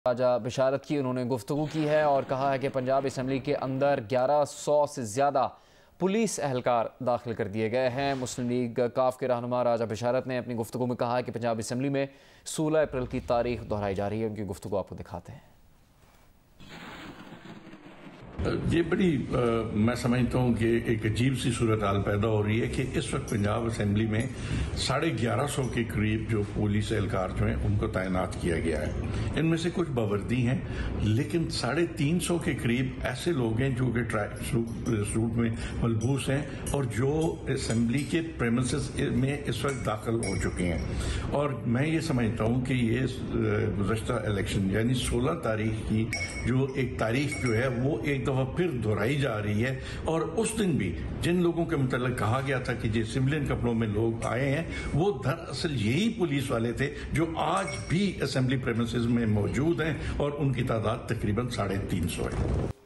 راجہ بشارت کی انہوں نے گفتگو کی ہے اور کہا ہے کہ پنجاب اسمبلی کے اندر 1100 سے زیادہ پولیس اہلکار داخل کر دیے گئے ہیں۔ مسلم لیگ کاف کے رہنما راجہ بشارت نے اپنی گفتگو میں کہا ہے کہ پنجاب اسمبلی میں 16 اپریل کی تاریخ دہرائی جا رہی ہے۔ ان کی گفتگو آپ کو دکھاتے ہیں۔ یہ بڑی میں سمجھتا ہوں کہ ایک عجیب سی صورتحال پیدا ہو رہی ہے کہ اس وقت پنجاب اسمبلی میں 1150 کے قریب جو پولیس اہلکار جو ہیں ان کو تعینات کیا گیا ہے۔ ان میں سے کچھ باوردی ہیں، لیکن 350 کے قریب ایسے لوگ ہیں جو کہ ٹریک سوٹ میں ملبوس ہیں اور جو اسمبلی کے پریمیسز میں اس وقت داخل ہو چکے ہیں۔ اور میں یہ سمجھتا ہوں کہ یہ گزشتہ الیکشن یعنی 16 تاریخ کی جو ایک تاریخ جو ہے وہ ایک دفعہ پھر دہرائی جا رہی ہے، اور اس دن بھی جن لوگوں کے متعلق کہا گیا تھا کہ جو سویلین کپڑوں میں لوگ آئے ہیں وہ دراصل یہی پولیس والے تھے جو آج بھی اسمبلی پریمیسز میں موجود ہیں، اور ان کی تعداد تقریباً 350 ہے۔